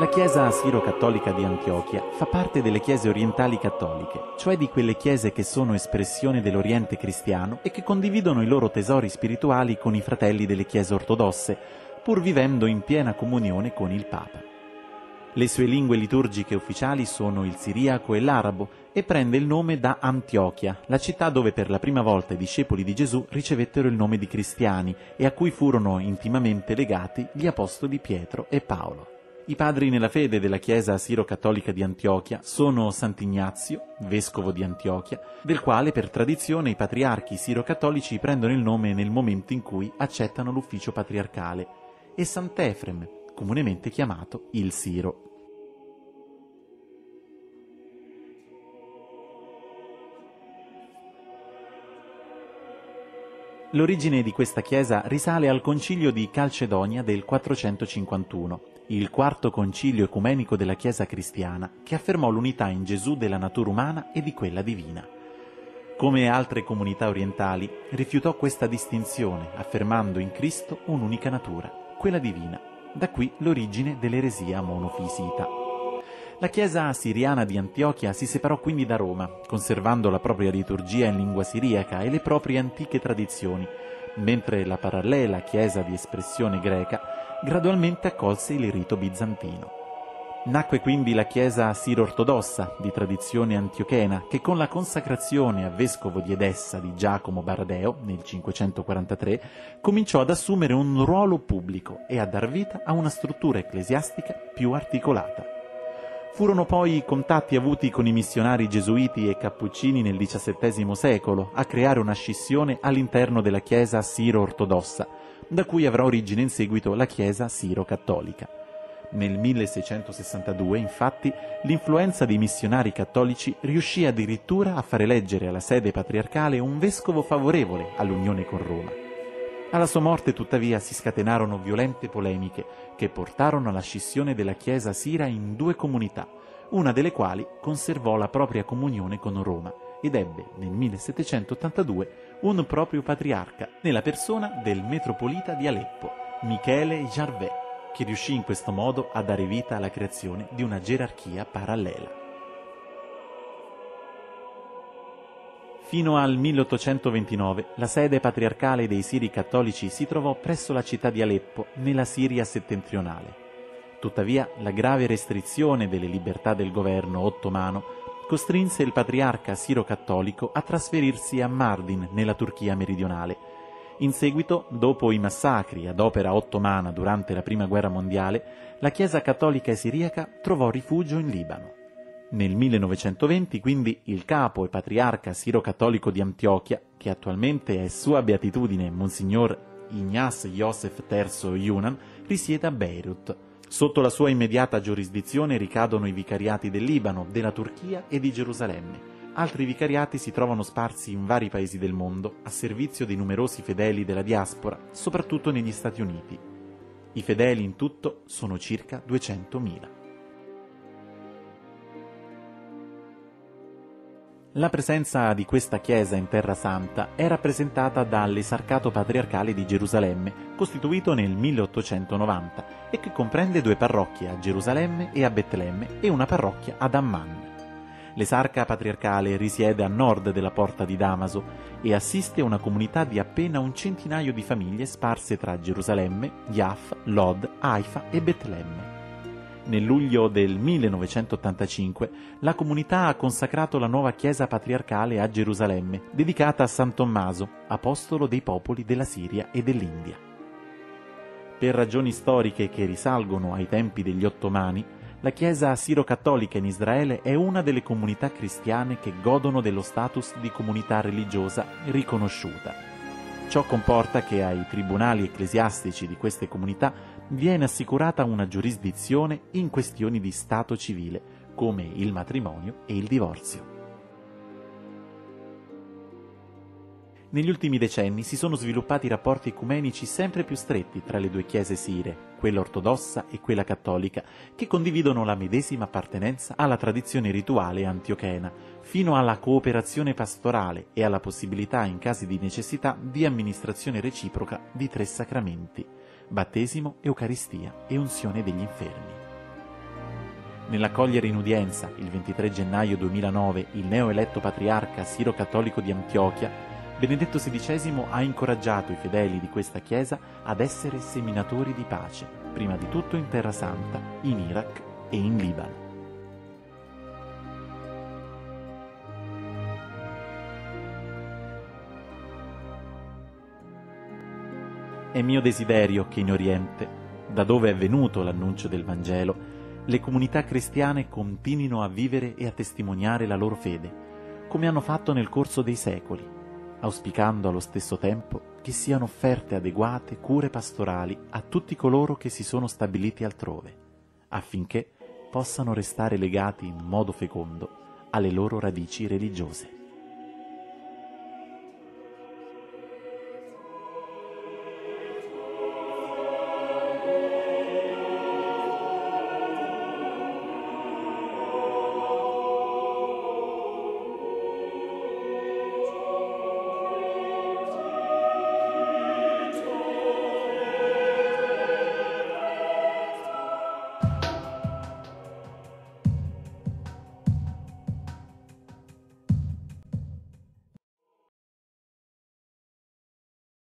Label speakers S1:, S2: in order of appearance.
S1: La Chiesa Siro-Cattolica di Antiochia fa parte delle chiese orientali cattoliche, cioè di quelle chiese che sono espressione dell'Oriente cristiano e che condividono i loro tesori spirituali con i fratelli delle chiese ortodosse, pur vivendo in piena comunione con il Papa. Le sue lingue liturgiche ufficiali sono il siriaco e l'arabo e prende il nome da Antiochia, la città dove per la prima volta i discepoli di Gesù ricevettero il nome di cristiani e a cui furono intimamente legati gli apostoli Pietro e Paolo. I padri nella fede della Chiesa Siro-Cattolica di Antiochia sono Sant'Ignazio, vescovo di Antiochia, del quale per tradizione i patriarchi siro-cattolici prendono il nome nel momento in cui accettano l'ufficio patriarcale, e Sant'Efrem, comunemente chiamato il Siro. L'origine di questa chiesa risale al concilio di Calcedonia del 451, il quarto concilio ecumenico della Chiesa cristiana, che affermò l'unità in Gesù della natura umana e di quella divina. Come altre comunità orientali, rifiutò questa distinzione, affermando in Cristo un'unica natura, quella divina. Da qui l'origine dell'eresia monofisita. La Chiesa siriana di Antiochia si separò quindi da Roma, conservando la propria liturgia in lingua siriaca e le proprie antiche tradizioni, mentre la parallela Chiesa di espressione greca gradualmente accolse il rito bizantino. Nacque quindi la Chiesa siro-ortodossa di tradizione antiochena, che con la consacrazione a vescovo di Edessa di Giacomo Baradeo nel 543 cominciò ad assumere un ruolo pubblico e a dar vita a una struttura ecclesiastica più articolata. Furono poi i contatti avuti con i missionari gesuiti e cappuccini nel XVII secolo a creare una scissione all'interno della Chiesa siro-ortodossa, da cui avrà origine in seguito la Chiesa siro-cattolica. Nel 1662, infatti, l'influenza dei missionari cattolici riuscì addirittura a far eleggere alla sede patriarcale un vescovo favorevole all'unione con Roma. Alla sua morte, tuttavia, si scatenarono violente polemiche che portarono alla scissione della Chiesa sira in due comunità, una delle quali conservò la propria comunione con Roma ed ebbe nel 1782 un proprio patriarca, nella persona del metropolita di Aleppo, Michele Jarvet, che riuscì in questo modo a dare vita alla creazione di una gerarchia parallela. Fino al 1829 la sede patriarcale dei Siri cattolici si trovò presso la città di Aleppo, nella Siria settentrionale. Tuttavia, la grave restrizione delle libertà del governo ottomano costrinse il patriarca siro-cattolico a trasferirsi a Mardin, nella Turchia meridionale. In seguito, dopo i massacri ad opera ottomana durante la Prima Guerra Mondiale, la Chiesa cattolica e siriaca trovò rifugio in Libano. Nel 1920, quindi, il capo e patriarca siro-cattolico di Antiochia, che attualmente è Sua Beatitudine Monsignor Ignaz Yosef III Yunan, risiede a Beirut. Sotto la sua immediata giurisdizione ricadono i vicariati del Libano, della Turchia e di Gerusalemme. Altri vicariati si trovano sparsi in vari paesi del mondo, a servizio dei numerosi fedeli della diaspora, soprattutto negli Stati Uniti. I fedeli in tutto sono circa 200.000. La presenza di questa chiesa in Terra Santa è rappresentata dall'Esarcato Patriarcale di Gerusalemme, costituito nel 1890 e che comprende due parrocchie a Gerusalemme e a Betlemme e una parrocchia ad Amman. L'esarca patriarcale risiede a nord della porta di Damaso e assiste una comunità di appena un centinaio di famiglie sparse tra Gerusalemme, Yaf, Lod, Haifa e Betlemme. Nel luglio del 1985 la comunità ha consacrato la nuova chiesa patriarcale a Gerusalemme, dedicata a San Tommaso, apostolo dei popoli della Siria e dell'India. Per ragioni storiche che risalgono ai tempi degli Ottomani, la Chiesa siro-cattolica in Israele è una delle comunità cristiane che godono dello status di comunità religiosa riconosciuta. Ciò comporta che ai tribunali ecclesiastici di queste comunità viene assicurata una giurisdizione in questioni di stato civile, come il matrimonio e il divorzio. Negli ultimi decenni si sono sviluppati rapporti ecumenici sempre più stretti tra le due chiese sire, quella ortodossa e quella cattolica, che condividono la medesima appartenenza alla tradizione rituale antiochena, fino alla cooperazione pastorale e alla possibilità, in casi di necessità, di amministrazione reciproca di 3 sacramenti: battesimo, eucaristia e unzione degli infermi. Nell'accogliere in udienza, il 23 gennaio 2009, il neoeletto patriarca siro-cattolico di Antiochia, Benedetto XVI ha incoraggiato i fedeli di questa chiesa ad essere seminatori di pace, prima di tutto in Terra Santa, in Iraq e in Libano. È mio desiderio che in Oriente, da dove è venuto l'annuncio del Vangelo, le comunità cristiane continuino a vivere e a testimoniare la loro fede, come hanno fatto nel corso dei secoli, auspicando allo stesso tempo che siano offerte adeguate cure pastorali a tutti coloro che si sono stabiliti altrove, affinché possano restare legati in modo fecondo alle loro radici religiose.